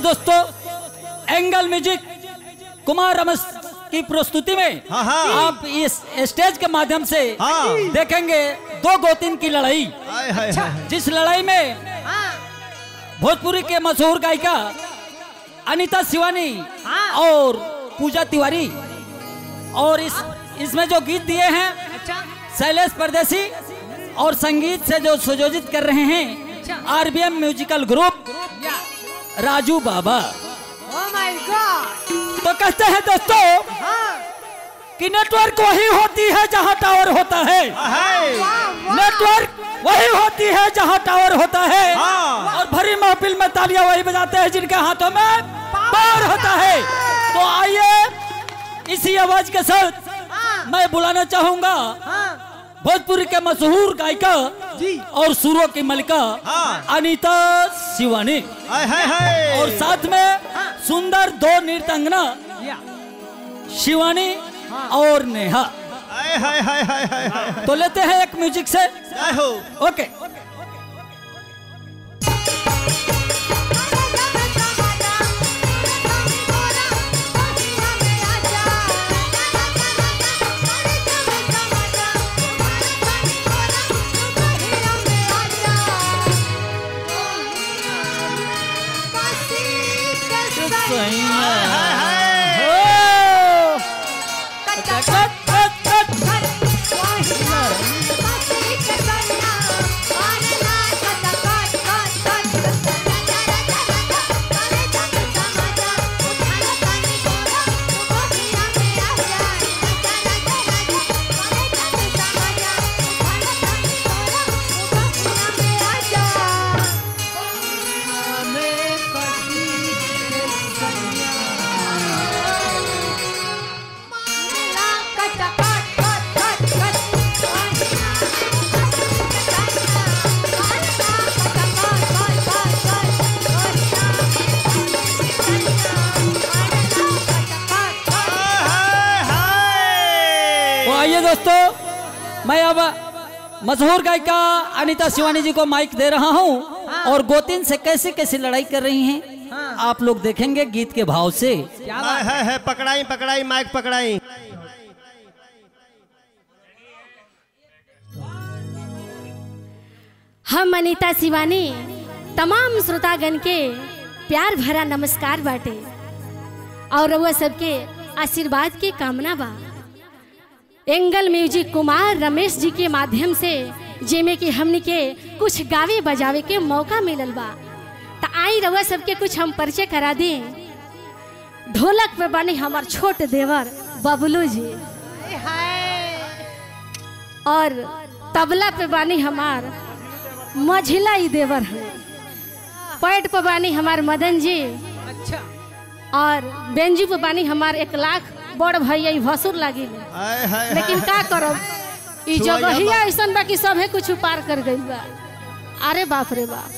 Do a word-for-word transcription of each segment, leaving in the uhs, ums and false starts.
दोस्तों, angle music Kumar Ramesh की प्रस्तुति में हाँ हाँ। आप इस स्टेज के माध्यम से हाँ। देखेंगे दो गोतिन की लड़ाई। अच्छा। जिस लड़ाई में भोजपुरी के मशहूर गायिका अनीता शिवानी और पूजा तिवारी, और इस इसमें जो गीत दिए हैं शैलेश परदेसी, और संगीत से जो संयोजित कर रहे हैं आरबीएम म्यूजिकल ग्रुप राजू बाबा। Oh my God. तो कहते हैं दोस्तों कि नेटवर्क वही होती है जहां टावर होता है, नेटवर्क वही होती है जहां टावर होता है, और भरी महफिल में तालियां वही बजाते हैं जिनके हाथों में पावर होता है। तो आइए इसी आवाज के साथ मैं बुलाना चाहूंगा भोजपुरी के मशहूर गायिका और सुरों की मलिका अनीता शिवानी, और साथ में सुंदर दो नृत्यांगना शिवानी और नेहा। तो लेते हैं एक म्यूजिक से। ओके। दोस्तों, मैं अब मशहूर गायिका अनीता शिवानी जी को माइक दे रहा हूं, और गोतिन से कैसे कैसे लड़ाई कर रही हैं आप लोग देखेंगे गीत के भाव से। है, है, है, पकड़ाई पकड़ाई माइक पकड़ाई। हम अनीता शिवानी तमाम श्रोतागण के प्यार भरा नमस्कार बाटे, और वह सबके आशीर्वाद के कामना बा। एंगल म्यूजिक कुमार रमेश जी के माध्यम से जेमे कि हमने के कुछ गावे बजावे के मौका मिलल बा। तो आई रउआ सबके कुछ हम परिचय करा दी। ढोलक पे बने हमार छोट देवर बबलू जी, और तबला पे बानी हमार मझिला ही देवर है, पैट पे बानी हमार मदन जी, और बेंजू पे बानी हमार एक लाख बड़ भैया भसुर लागी। लेकिन का करब, ई जगहिया ऐसन बा कि सभे कुछ पार कर गई बा। अरे बाप रे बाप।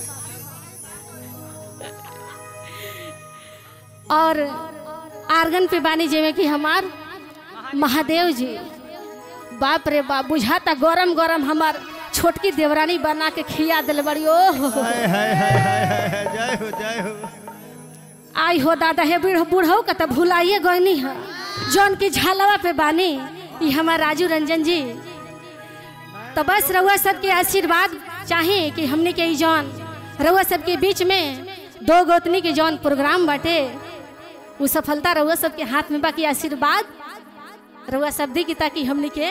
और आर्गन पे बानी जेमे कि हमार महादेव जी, बाप रे बाप, बुझाता गरम गरम हमार छोटकी देवरानी बना के खिया दिल बड़ी। ओह जय हो जय हो। आई हो दादा हे बूढ़ो का तब भुलाइए गयनी है जौन की झालवा पे बानी ये हमार राजू रंजन जी। तो बस रउआ सबके आशीर्वाद चाहे कि हमने के जौन रउआ सबके बीच में दो गोतनी के जौन प्रोग्राम बाटे वो सफलता रउआ सबके हाथ में बाकी आशीर्वाद रउआ सब दी की, ताकि हमने के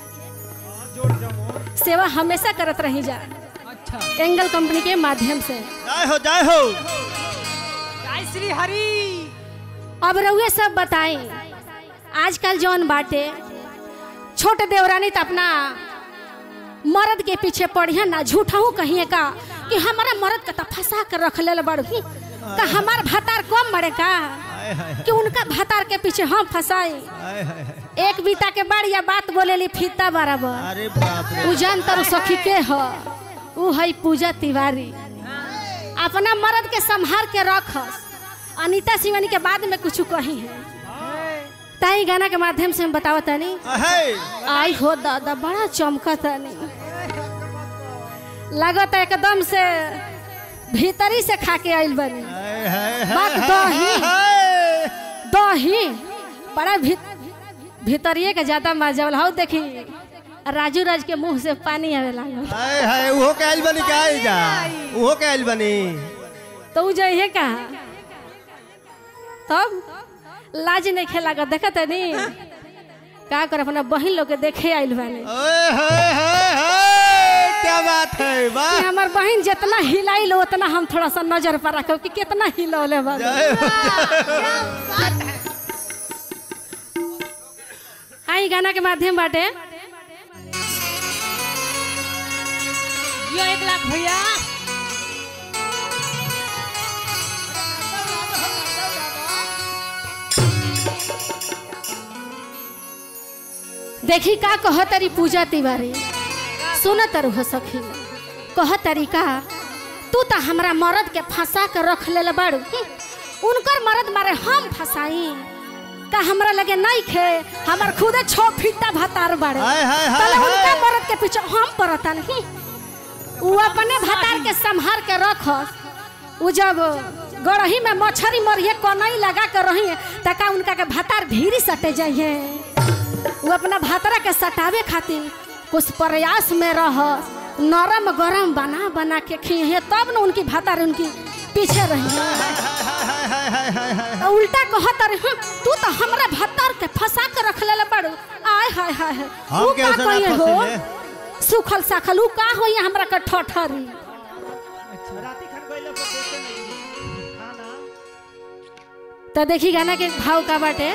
सेवा हमेशा करत रही जा। एंगल कंपनी के माध्यम से जय हो जय हो जय श्री हरि। अब रउए सब बताएं, आजकल जौन बाटे छोटे देवरानी तो अपना मर्द के पीछे पढ़िया ना, झूठा हूँ कहिए का कि हमारा मर्द का फंसा कर रख ले बड़ का हमार भातार कम बड़े का कि उनका भातार के पीछे हम फंसाए। एक बीता के बढ़िया बात बोले ली फीता बराबर। उजान तर सखी के है उ है पूजा तिवारी, अपना मर्द के संभाल के रखस। अनीता शिवानी के बाद में कुछ कही है ताई गाना के माध्यम से हम बताओ तनी। आई हो दादा बड़ा चमका तनी, लगता एकदम से भीतरी से खा के आइल बनी। बात दही दही बड़ा भीत भीतरिए के ज्यादा मजा वाला हो। देखी राजू राज के मुंह से पानी आवे लागल। हाय हाय वो कैल बनी का जा वो कैल बनी तो उ जइहे का तब लाज नहीं खेला कर देखत नी का कर अपना बहिन लोग के देखे आइल बानी। ओए हाय हाय हाय क्या बात है वाह हमार बहन जितना हिलाइल उतना हम थोड़ा सा नजर पर रखो कि कितना हिलौले बा। आई गाना के माध्यम बाटे यो एक लाख भैया देखी का कह तरी पूजा तिवारी सुन तरु हो सखी कह तरीका तू तो हमरा मर्द के फंसा के रख ले बाड़ू उनकर मर्द मारे हम फंसाई का हमरा लगे नहीं खे हमार खुदे छो फीटा भतार बाड़े तले उनका मर्द के पीछे हम पड़ता नहीं उ अपने भतार के संभाल के रखस उ जब गड़ही में मछरी मरिए कनई लगा के रही तका उनका के भतार भीरी सटे जाइए वो अपना भातरा के सटावे खातिर कुछ प्रयास में रह नरम गरम बना बना के खिए तब न उनकी भातार उनकी पीछे रही। उल्टा कहत रहे तू तो हमरा भातार के फंसा के रख ले बड़ू आय हाय हाय हम के कहिए हो सुखल साखल उ का होई हमरा के ठठरी तो देखी गाना के भाव का बाटे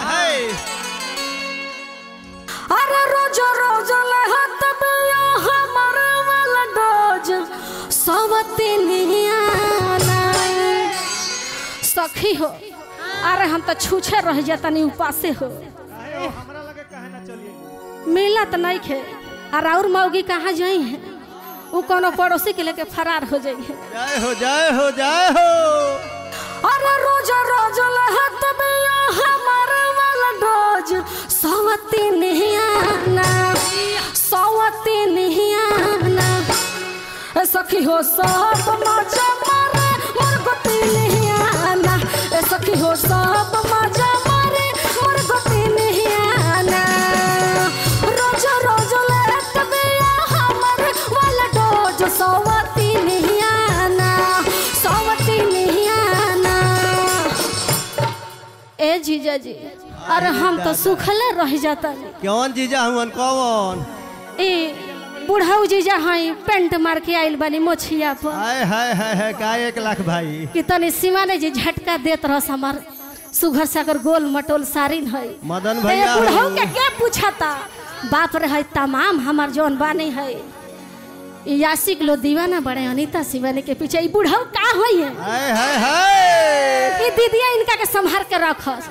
अरे रोज रोज लहत बिया हमर वाला डोज सवतिनियाना सखी हो अरे हम तो छूछे रह जातनी उपासे हो हमरा लगे काहे ना चलिए मिलत नहीं खे और और मौगी कहाँ जाई है वो कोनो पड़ोसी के लेके फरार हो जाई है। जय हो जय हो जय हो अरे रोज रोज लहत बिया हमर वाला डोज सवतिनियाना सवतिनियाना ए सखी हो सब मजा मारे मोर गोतिनियाना ए सखी हो सब मजा मारे मोर गोतिनियाना रोज रोज लहत बिया हमर वाला डोज सवतिनियाना सवतिनियाना ए जीजा जी अरे हम तो सुखले रह जाता कौन जीजा हुन कौन ए बुढ़ाऊ जीजा हई पेंट मार के आइल बनी मोछिया पर हाय हाय हाय हाय का एक लाख भाई कि तनी सिमाने जी झटका देत रहस हमर सुघर सागर गोल मटोल सारिन हई मदन ए भैया बुढ़ाऊ के क्या पूछता बाप रे हई तमाम हमर जौन बानी हई यासिक लो दीवाना बड़े अनीता शिवानी के पीछे ई बुढ़ाऊ का होई है हाय हाय हाय ई दीदिया इनका के संभाल के रखस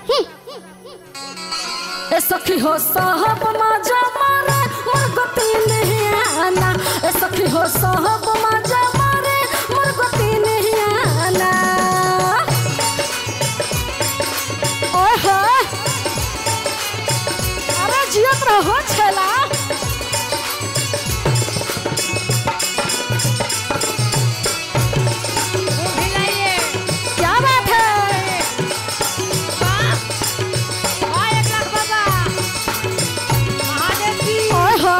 ए सखी हो साहब मजा मारे मोर गोतिनियाना ए सखी हो साहब मजा मारे मोर गोतिनियाना ओए हो अरे जियत रहो छला क्या बात है ओए हो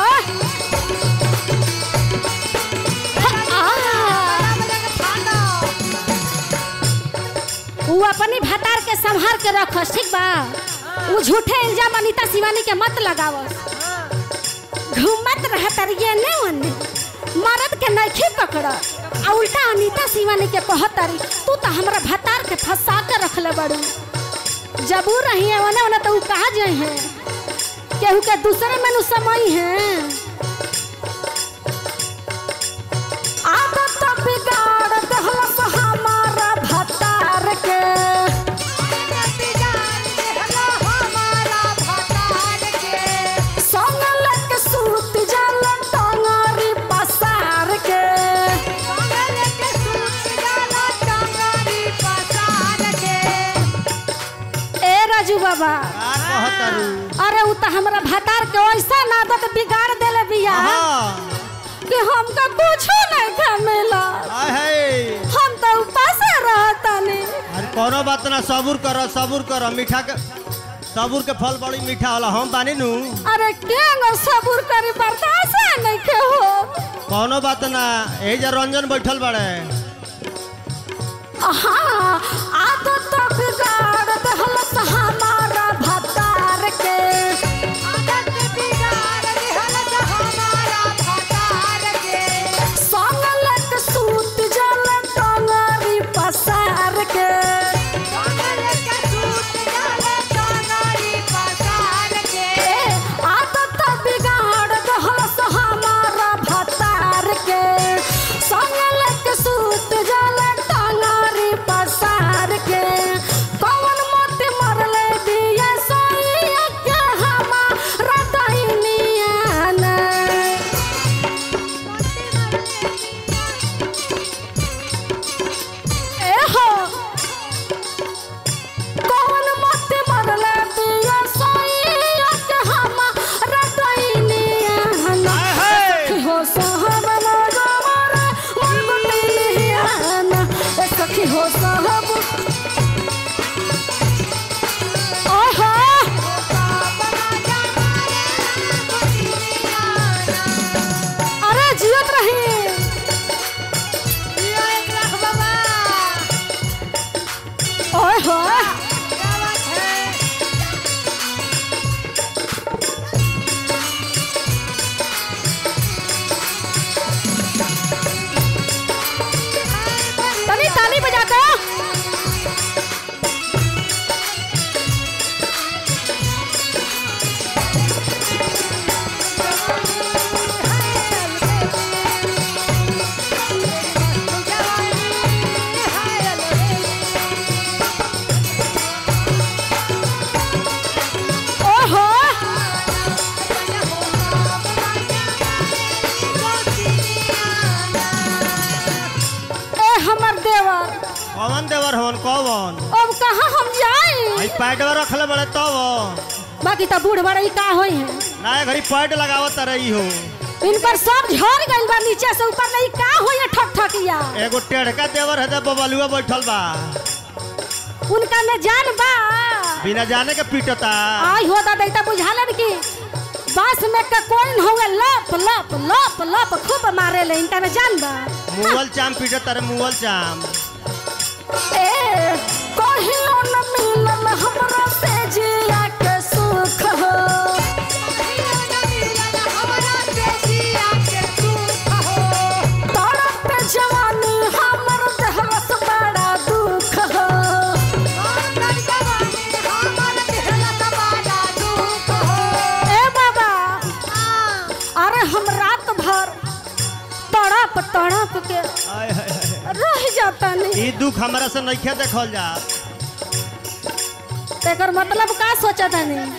वो अपनी भतार के संभाल के रखस ठीक बा वो झूठे इल्जाम अनीता शिवानी के मत लगावस घूमत रहत रिए ने ओने मर्द के नइखे पकड़ आ उल्टा अनीता शिवानी के कहतरी तू तो हमरा भतार के फंसा के रखले बड़ू जब उ रही है ओने ओने तो उ कहा जाए है केहू के दूसरे में नु समय है आदत बिगाड़ दहलस हमारा भतार के संग लेके सूत जाला टंगरी पसार के ए राजू बाबा कहतरू अरे उ त हमरा भतार के ऐसा आदत बिगाड़ देले बिया कि हमका कुछ नहीं खा मिला। हम तो उपास रहता नहीं। अरे कोनो बात ना, सबूर करो सबूर करो, मीठा के सबूर के फल बड़ी मीठा होला, हम बानी नु। अरे क्या सबूर करी, बर्दाश्त नहीं के हो। कोनो बात ना, ए जे रंजन बैठल बड़े। हाँ आदत तो बिगाड़ दहलस हमारा भतार के, आदत बिगाड़ दहलस हमारा भतार के, संगलक सूत जल टंगरी पसार के, संगलक सूत जल टंगरी पसार के, आदत बिगाड़ दहलस हमारा भतार के, संगलक सूत जल पसार के, कौन मोती मरले दिया सोइया के हमारा दैनिया ने। ए हो कौन मोती मरले दिया सोइया के हमारा दैनिया ने। सखी हो सहब मगवारे मन दैनिया ने, सखी हो सहब। अरे जियत रही ओए हो। तनी ताली बजा दो। कौन देवर होन कौन? अब कहाँ हम जाए? आई पैड में रखले बड़े तो वो बाकी तो बूढ़ बड़े का होई है ना, घड़ी पैड लगावत रही हो। इन पर सब झड़ गइल बा, नीचे से ऊपर नहीं का होई है ठक ठकिया। एगो टेढ़का देवर है दे बबलुआ बैठल बा, उनका में जान बा, बिना जाने के पीटता। आई हो दादा इता बुझालन की बास में का कोइन होवे लप लप लप लप खूब मारे ले, इनका में जान बा। मुअल चाम पीटता रे मुअल चाम। ए कहियो न मिलल हमरा से जिया के सुख हो, कहियो न मिलल हमरा से जिया के सुख हो, तड़प पे जवानी हमर देहलस बड़ा दुख हो, तड़प जवानी हमर देहलस बड़ा दुख हो। ए बाबा अरे हम रात भर तड़प तड़प के आय हाय रह जाता नहीं। ई दुख हमरा से नइखे देखल जा, तेकर मतलब का सोचत है नहीं।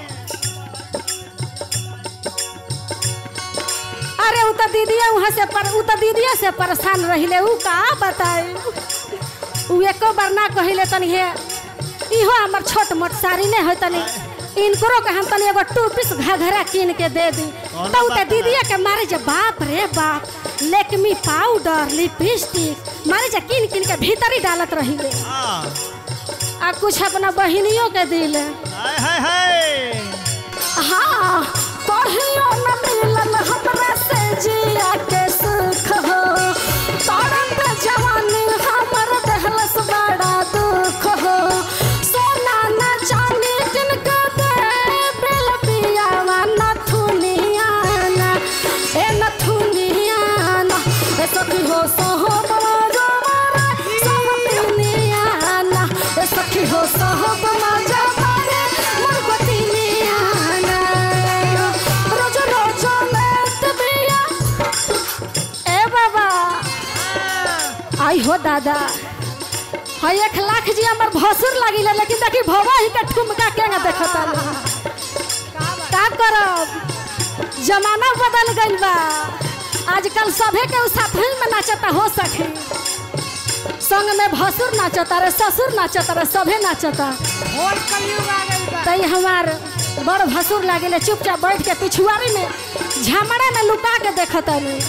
अरे उ त दीदिया वहां से पर उ त दीदिया से परेशान रहिले, उ का बताए। उ एको बार ना कहिले तनी हे इहो हमर छोट मोट साड़ी ने होय तनी इनकरो के हम तनी एगो टू पीस घघरा कीन के दे दी, तो उ त दीदिया के मारे जे बाप रे बाप लेकमी पाउडर लिपस्टिक मारे जे कीन कीन के भीतर ही डालत रहिले। हां आ कुछ अपना बहनियों के दिले। हाय हाय हाय हाँ कहियो न मिलल हमरा से जिया के सुख हो, तड़प जवानी हमर देहलस बड़ा दुख हो, सोना न चांदी किनके दे बेल पियावा नथुनिया ना, ए नथुनिया ना, ए सखी हो सोहो बड़ा जवारा सब पिनिया ना, ए सखी हो सोहो बड़ा जवारा मुर्गतिनिया ना, रोज रोज लेत बिया। ए बाबा आई हो दादा हाय एक लाख जी हमर भसुर लागिले, लेकिन देखी भवा ही के ठुमका केना देखता का करब, जमाना बदल गइल बा। आजकल सभे के साथ में नाचता हो सके, संग में भसुर नाचता रे ससुर नाचता रे सभे नाचता। तई हमार बड़ भसुर लागे चुपचाप बैठ के पिछुआरी में झमड़ा में लुका के देखत नहीं।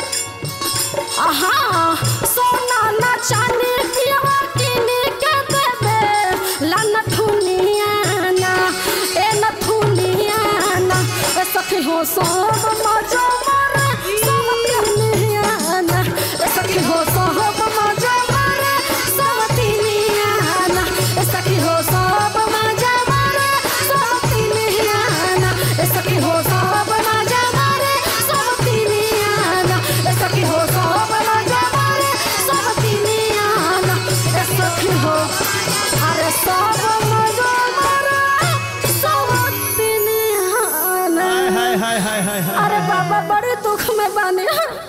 हाँ सोना ना चांदी पियवा किने के देबे ला नथुनिया ना ए नथुनिया ना ए सखी हो सब मजा मारे सब तिनिया ना ए सखी हो सब मजा मारे सब तिनिया ना ए सखी हो सब मजा मारे सब तिनिया ना ए सखी हो सब मजा मारे सब तिनिया ना ए सखी हो सब मजा मारे सब तिनिया ना ए सखी हो अरे सब मजा मारे सब तिनिया ना। हाय हाय हाय हाय हाय। अरे बाबा बड़े दुख में बने।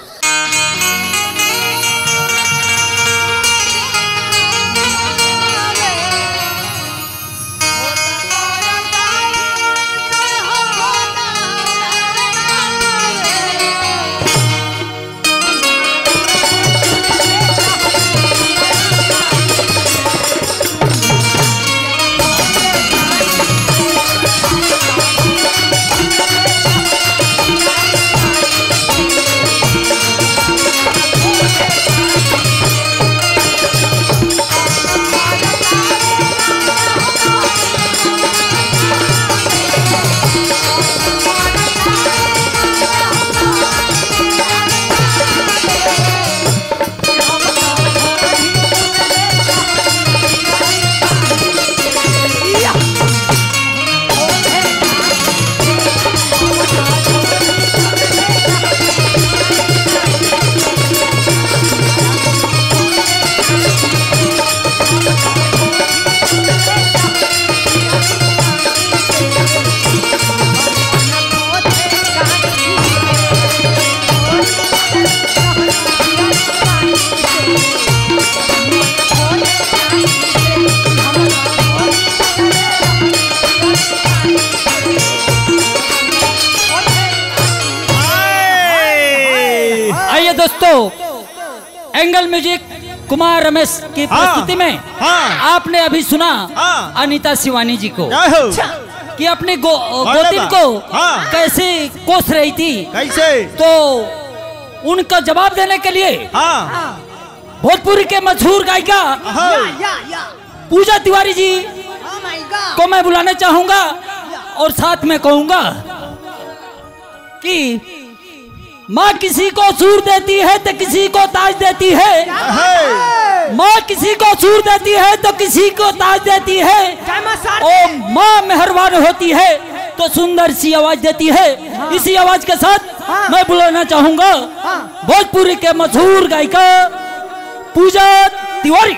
दोस्तों एंगल म्यूजिक कुमार रमेश की प्रस्तुति में हाँ, आपने अभी सुना हाँ, अनीता शिवानी जी को कि अपने गो, गोतिन को हाँ, कैसे कोस रही थी, कैसे तो उनका जवाब देने के लिए हाँ, भोजपुरी के मशहूर गायिका पूजा तिवारी जी को मैं बुलाना चाहूंगा और साथ में कहूंगा कि माँ किसी को सूर देती है तो किसी को ताज देती है, माँ किसी को सूर देती है तो किसी को ताज देती है, और माँ मेहरबान होती है तो सुंदर सी आवाज देती है। हाँ। इसी आवाज के साथ हाँ। मैं बुलाना चाहूंगा हाँ। भोजपुरी के मशहूर गायिका पूजा तिवारी।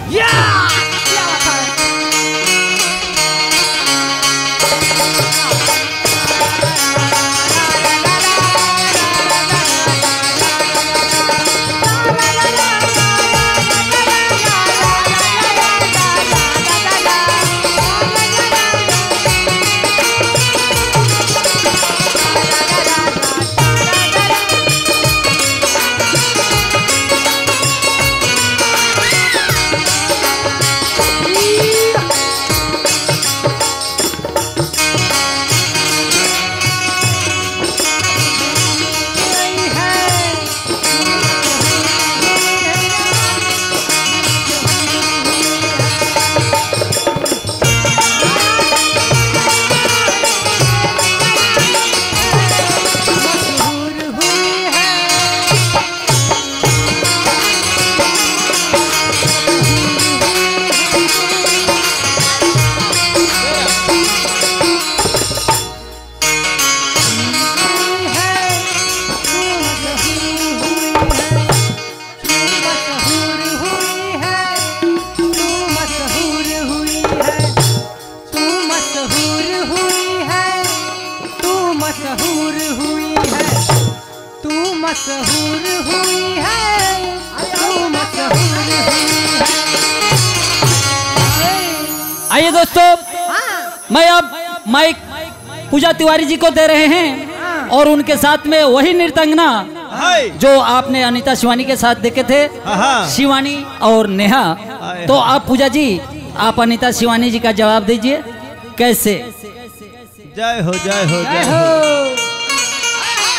आइए दोस्तों, मैं अब माइक पूजा तिवारी जी को दे रहे हैं और उनके साथ में वही नृत्यांगना जो आपने अनीता शिवानी के साथ देखे थे, शिवानी और नेहा। तो आप पूजा जी, आप अनीता शिवानी जी का जवाब दीजिए कैसे। जय हो जय हो जय हो।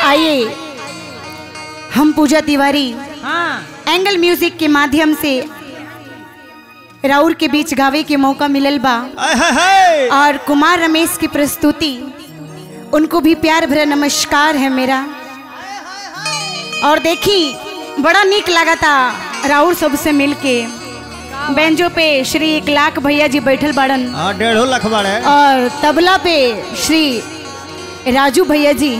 आइए हम पूजा तिवारी हाँ एंगल म्यूजिक के माध्यम से राउर के बीच गावे के मौका मिलल बा आय हाय हाय और कुमार रमेश की प्रस्तुति उनको भी प्यार भरा नमस्कार है मेरा। और देखी बड़ा नीक लगा था राउर सबसे मिलके। बेंजो पे श्री एक लाख भैया जी बैठल बाड़न हाँ डेढ़ो लाख बाड़े और तबला पे श्री राजू भैया जी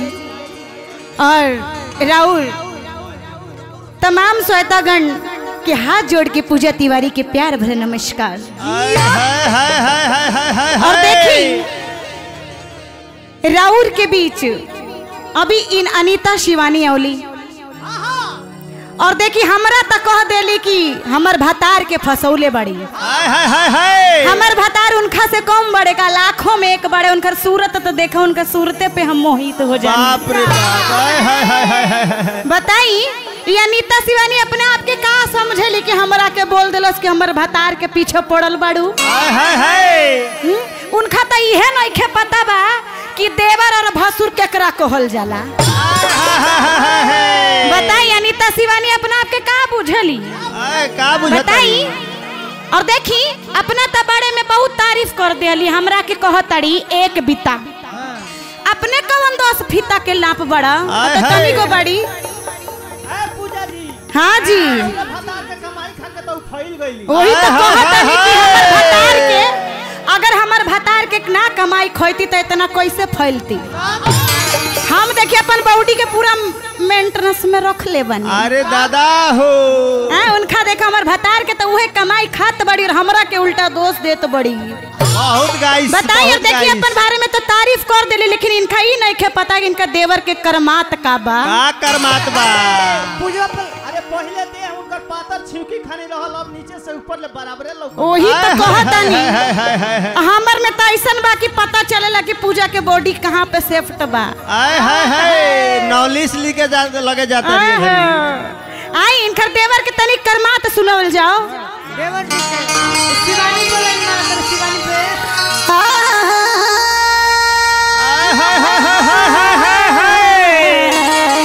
और राउर तमाम श्वेतागण के हाथ जोड़ के पूजा तिवारी के प्यार भरे नमस्कार। आय हाय हाय हाय हाय हाय हाय और हाय। देखी राउर के बीच अभी इन अनीता शिवानी औली और देखी हमरा तक कह देली कि हमर भतार के फसौले बड़ी। आय हाय हाय हाय हमर भतार उनका से कम बड़े का लाखों में एक बड़े। उनकर सूरत तो देखो उनका सूरते पे हम मोहित हो जाए। बाप रे बाप आय हाय हाय हाय हाय हाय। बताई ये अनीता शिवानी अपने आप के का समझेली कि हमरा के बोल दिलस कि हमर भतार के पीछे पड़ल बाड़ू। आय हाय हाय हम्म? उनका तो इहे नइखे पता बा कि देवर और भसुर केकरा कहल जाला। बताई अनीता शिवानी अपना आप के का बुझली आय का बुझत बताई। और देखी अपना तो बारे में बहुत तारीफ कर देली हमरा के कहतड़ी एक बिता अपने कवन दोस्त फीता के लाप बड़ा आय तो हाय। तनी को बड़ी। पूजा जी हाँ जी भतार के कमाई खा के तो फैल गईली। वही तो आय हाय कहतनी कि हाय हमर हाय। भतार के अगर हमर भतार के ना कमाई खोती तो इतना कैसे फैलती। हम देखिए अपन बॉडी के पूरा मेंटेनेंस में रख ले बनी। अरे दादा हो हैं उनका देखा हमर भतार के तो उहे कमाई खात बड़ी और हमरा के उल्टा दोष देत बड़ी। बहुत गाइस बताइए बहुत देखिए गाइस। अपन बारे में तो तारीफ कर देली लेकिन इनका ही नहीं खे पता कि इनका देवर के करमात का बा। का करमात बा पूजा पर अरे पहले दे उनकर पातर छिवकी खानी रहल अब नीचे से ऊपर ले बराबरे लोग। वही तो हाय, कहतनी हाय, हाय, हाय, हाय, हाय। हमर में तो ऐसन बा कि पता चलेला कि पूजा के बॉडी कहाँ पे सेफ्ट बा। आय हाय हाय नौलिस ली के जा, लगे जाता है घरी। आई इनकर देवर के तनिक करमात सुनवल जाओ। देवर जी के शिवानी बोले ना कर शिवानी पे आय हाय हाय हाय हाय हाय हाय।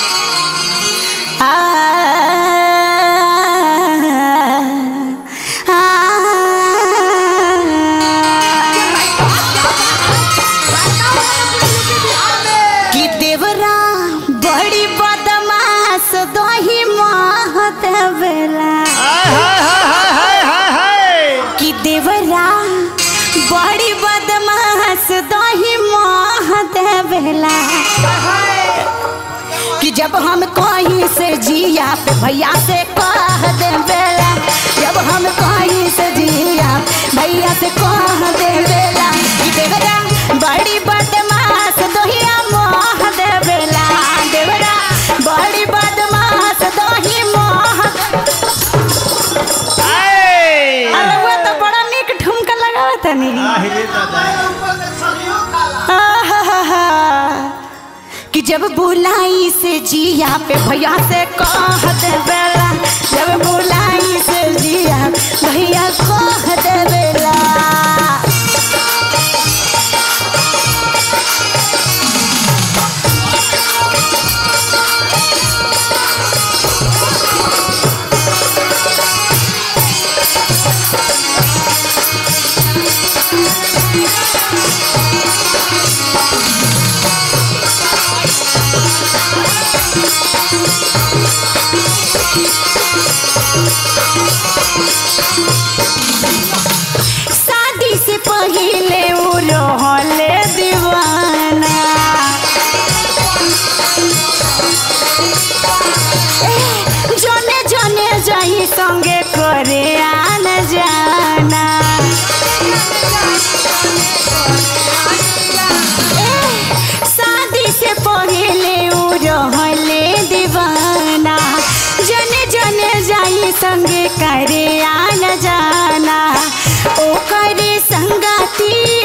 कि देवरा बड़ी बदमाश दही महत बेला। आय हाय हाय हाय हाय हाय। कि देवरा बड़ी बदमाश दही महत बेला। कि जब हम कहीं से जिया पे भैया से कह दे बेला। जब हम कहीं से जिया भैया से कह दे बेला। कि देवरा बड़ी बदमाश दोहिया मोह दे बेला। देवरा बड़ी बदमाश दोही मोह। आय। अरे वो तो बड़ा निक ठुमका लगावा तनी। आहि रे दादा। आहाहा। कि जब बुलाई से जिया पे भैया से कह दे बेला। जब बुलाई से जिया भैया कह दे बेला। शादी से पहले उ रहले दीवाना। ए, जने जने जाई संगे करे आना जाना। ए, शादी से पहले उ रहले दीवाना। जने जने जाई संगे करे आना जाना। ओ करे संगाती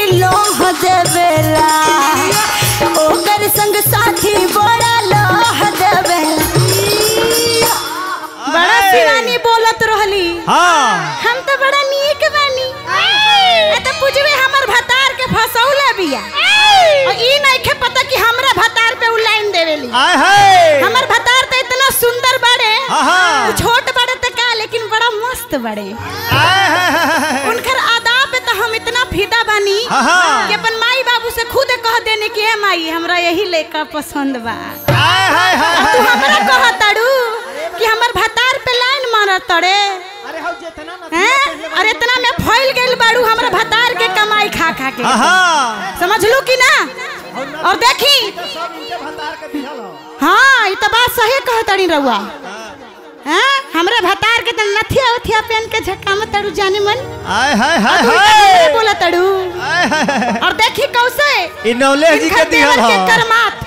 बानी हाँ, हाँ। कि अपन माई बाबू से खुद कह देने कि ए माई हमरा यही लेकर पसंद बा। हाय हाय हाय और तू हमरा कह ताड़ू कि हमर भतार पे लाइन मार तड़े अरे हौ जितना ना हैं अरे इतना में फैल गेल बाड़ू हमरा भतार के कमाई खा खा के हाँ समझ लू कि ना। और देखी सब इनके भतार के दिहल हो। हाँ ये तो बात सही कह तड़ी रहुआ हैं हमरा भतार के तो नथिया उथिया पहन के झक्का में तड़ू जाने मन हाय हाय और हाय तू हाय इतना बोला तड़ू हाय हाय और देखी कौसे इ नौले जी के इनकर दिहल देवर के हो करमात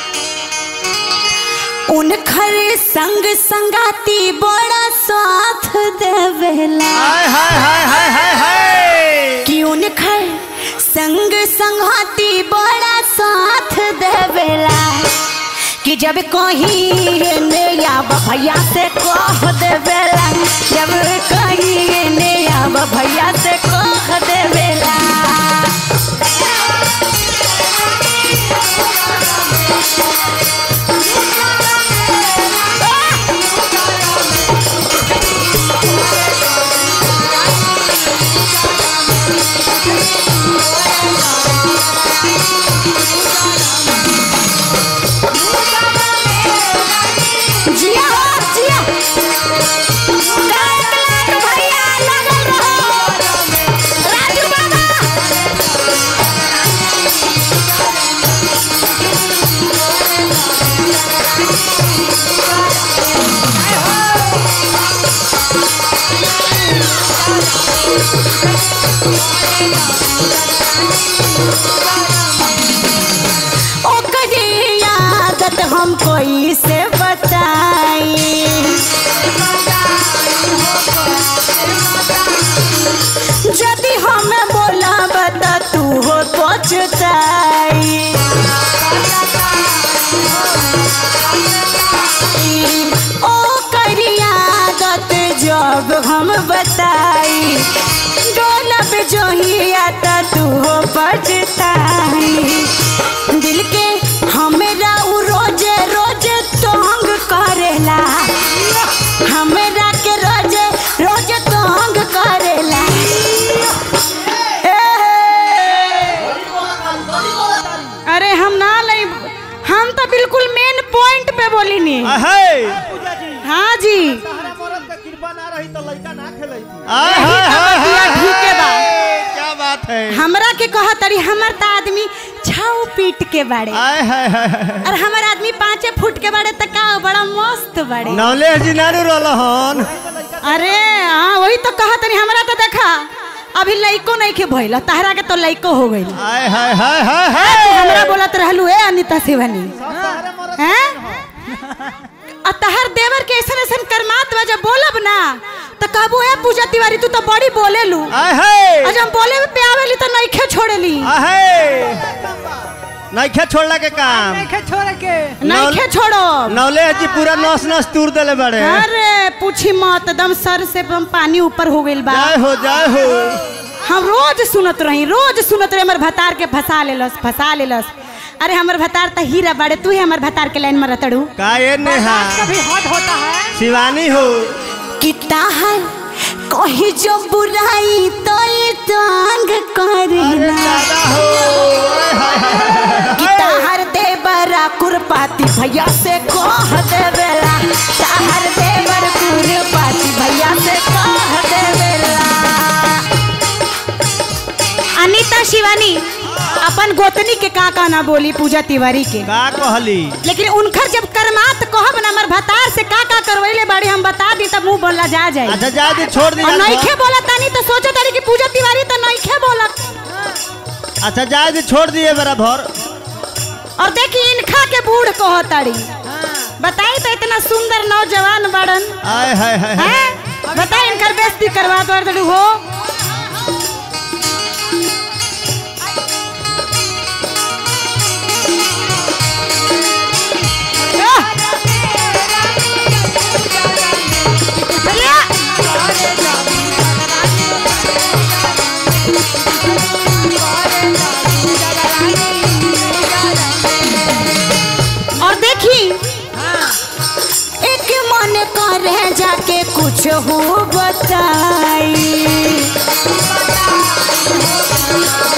उनखर संग संगाती बड़ा साथ देवेला हाय हाय हाय हाय हाय हाय कि उनखर संग संगाती बड़ा साथ देवेला कि जब कहीं नया भैया से कह देवेला जब कहीं नया भैया से कह देवेला जिया जिया लाख लाख भैया लगल रहो राजू बाबा ओकरी आदत हम कोई से बताई यदि हमें बोला बता तू हो पछताई ओकरी आदत जब हम बताई डोलब जोहिया त तू हो पछताई दिल के हमरा उ रोजे रोजे तंग करेला हमरा के रोजे रोजे तंग करेला अरे हम ना ले हम तो बिल्कुल मेन पॉइंट पे बोली नहीं हाय पूजा जी हाँ जी सहारा मरद का कृपा ना रही तो लड़का ना खेलई थी। हाय हाय हाय ठीक है बा। क्या बात है हमरा के कह तरी हमर त आदमी छाऊ पीट के बाड़े हाय हाय हाय और हमर आदमी पांचे फुट के बाड़े त का बड़ा मस्त बाड़े नौले जी नारू रहलन अरे हाँ वही तो कहा तनी हमरा तो देखा अभी लइको नहीं के भइल तहरा के तो लइको हो गइल हाय हाय हाय हाय तू हाय हमरा बोलत रहलू ए अनिता शिवानी सहारा मरद हैं और तहर देवर के ऐसन ऐसन करमात बा जब बोलब ना तो कहबू ए पूजा तिवारी तू तो बड़ी बोलेलू हाय हाय और जब बोले पे आवेली तो नइखे छोड़ेली हाय नइखे छोड़ला के काम नइखे छोड़ो नौले जी पूरा नस नस तूर देले बड़े अरे पूछी मत दम सर से दम पानी ऊपर हो गइल बा जय हो जय हो हम रोज सुनत रही रोज सुनत रही हमर भतार के फंसा लेलस फंसा लेलस अरे हमर भतार त हीरा बाड़े तू ही हमर भतार के लाइन में रतड़ू का ये नेहा कभी हट होता है शिवानी हो कितना है कही जो बुराई तो ये तंग करेला दादा हो कितना हर देवरा कुरपाती भैया से कह देवेला ताहर देवर कुरपाती भैया से कह देवेला अनिता शिवानी अपन गोतनी के का का ना बोली पूजा तिवारी के का कहली लेकिन उनकर जब करमात कहब ना हमर भतार से का का करवैले बाड़ी हम बता दी तब मुंह बोला जा जाए अच्छा जा दे छोड़ दी और नइखे बोला तानी तो सोचो तारी कि पूजा तिवारी तो नइखे बोलत अच्छा जा दे छोड़ दिए बराबर और देखी इनखा के बूढ़ कह ताड़ी बताई तो इतना सुंदर नौजवान बड़न हाय हाय हाय हैं बताई इनकर बेइज्जती करवा दो हो और देखी एक मन करे जाके कुछ हो बताई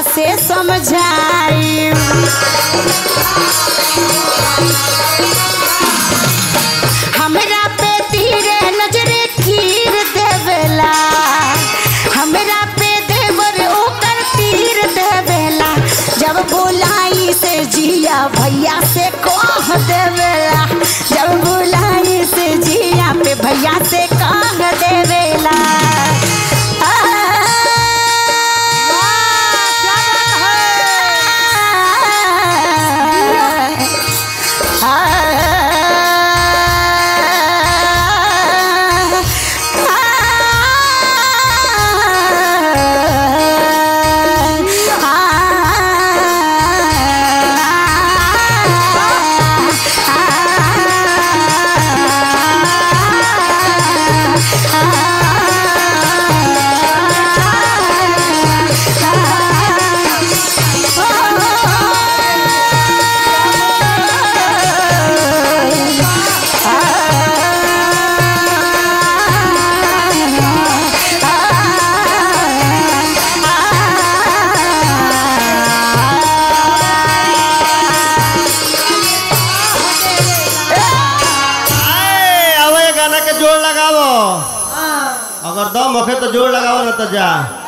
भैया से समझाई। हमरा पे तीरे नजरे तीर देवेला, हमरा पे देवर ओकर तीर देवेला। जब बुलाई से जिया भैया से कह देवेला, जब बुलाई से जिया पे भैया से कह देवेला। अगर दम होखे तो जोर लगाओ ना तो जा।